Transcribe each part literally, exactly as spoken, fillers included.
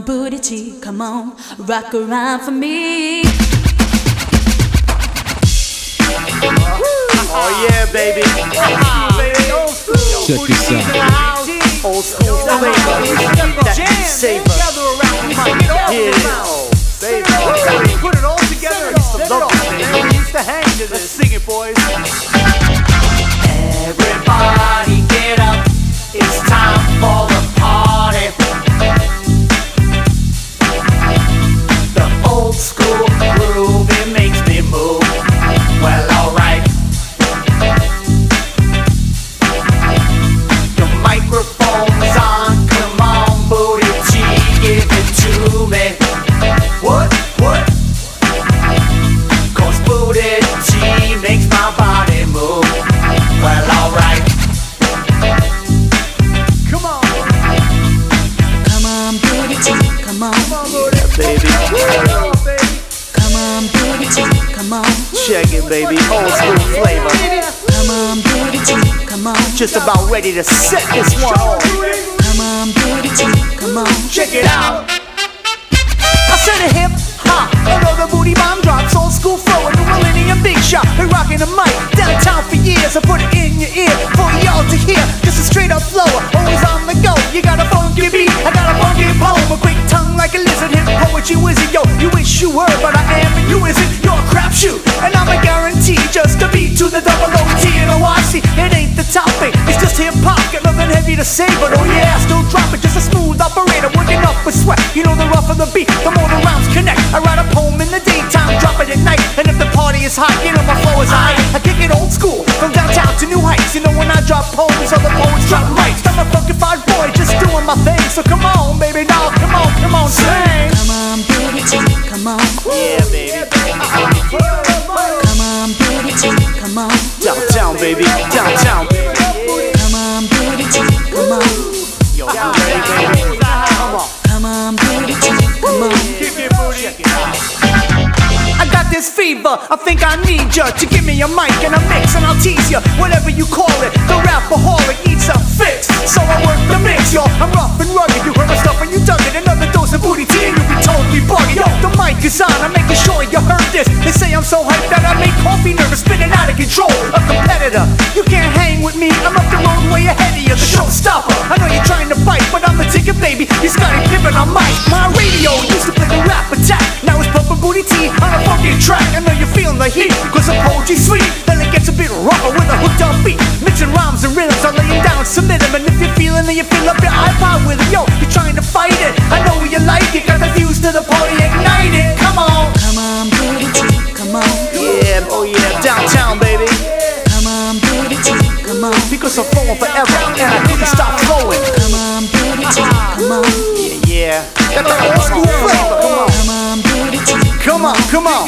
booty tea, come on, rock around for me. Oh yeah, baby. Old school. Check this out. Old school flavor. That savor. Yeah. Savor. Put it all together and used to love this thing. We used to hang to this. Let's sing it, boys. Everybody get up. It's time for the party. The old school groove, it makes me move. Well, alright. The microphone's on, come on, booty cheek, give it to me. What? What? Cause booty cheek makes my body move. Well, alright. Come on. Come on, booty tea, come on. Come on, booty, baby. Come on, booty tea, come on. Check it, baby. Old school flavor. Come on, booty tea, come on. Just about ready to set this one off. Come on, booty tea, come on. Check it out. I said a hip hop, another booty bomb drops. Old school flow, a new millennium big shot. Been rocking the mic downtown for years. I put it in your ear for y'all to hear. Just a straight up flow, always on the go. You got a funky beat, I got a funky poem. A quick tongue like a lizard, hip poetry wizard. Yo, you wish you were, but I am and you isn't. You're a crapshoot, and I'm a guarantee. Just a beat to the double O T and O I C. It ain't the topic, it's just hip hop. Got nothing heavy to say, but oh yeah, I still drop it. Just a smooth operator, working up with sweat. You know the rougher the beat, the more the rounds connect. I write a poem in the daytime, drop it at night. And if the party is hot, you know my flow is high. I kick it old school, from downtown to New Heights. You know when I drop poems, other poets drop mics. I'm a funkified boy, just doing my thing. So come on, baby, now, come on, come on, sing. Come on, booty tea, come on. Yeah, baby. Come on, booty tea, come on. Downtown, baby, downtown. Come on, booty tea, come on. Yo, you ready, baby? Come on. Come on, booty tea, come on. Keep your booty. Check it out. I got this fever, I think I need ya to give me a mic and a mix and I'll tease ya. Whatever you call it, the rapaholic needs a fix. So I work the mix, yo. I'm rough and rugged. You heard my stuff and you dug it. Another dose of booty tea and you'll be totally bugged. Yo, the mic is on, I'm making sure you heard this. They say I'm so hyped that I make coffee nervous, spinning out of control. A competitor, you can't hang with me. I'm up the road way ahead of you, the showstopper. I know you're trying to fight, but I'm the ticket baby. You Scotty Pippen on mic. My radio used to play the rap attack. Now it's pumping booty tea on a funky track. I know you're feeling the heat, cause the poetry's sweet. Then it gets a bit rougher with a hooked up beat. Mixing rhymes and rhythms, I'm laying down, submit them. And if you're feeling it, you fill up your iPod with it. Yo, you're trying to fight it, I know you like it. Got the fuse to the party, ignite it. Come on. Come on, booty tea, come on. Yeah, oh yeah, downtown, baby. Come on, booty tea, come on. Because I'm flowing forever, and I couldn't stop flowing. Come on, booty tea, come on. Yeah, yeah. Got that old school flavor, come on. Come on, booty tea, Come on, come on.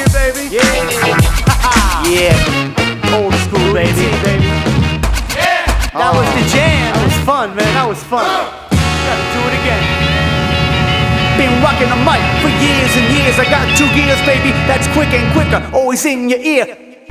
Yeah, old school, baby. Yeah, that was the jam. That was fun, man. That was fun. Gotta do it again. Been rocking the mic for years and years. I got two gears, baby. That's quick and quicker. Always in your ear.